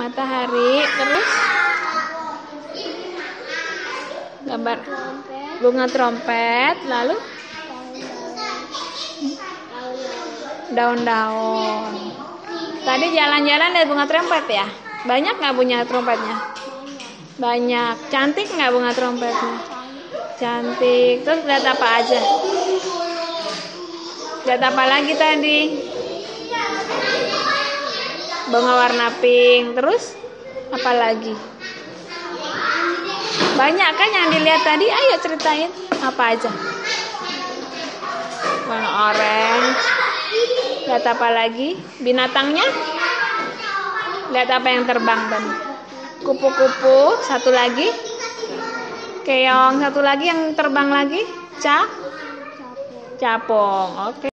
matahari, terus gambar bunga trompet, lalu daun-daun. Tadi jalan-jalan lihat bunga trompet ya? Banyak nggak bunga trompetnya? Banyak. Cantik nggak bunga trompetnya? Cantik. Terus lihat apa aja? Lihat apa lagi tadi? Bunga warna pink. Terus apa lagi? Banyak kan yang dilihat tadi? Ayo ceritain. Apa aja? Warna orange. Lihat apa lagi? Binatangnya? Lihat apa yang terbang tadi? Kupu-kupu. Satu lagi. Keong. Satu lagi yang terbang lagi. Capung. Oke.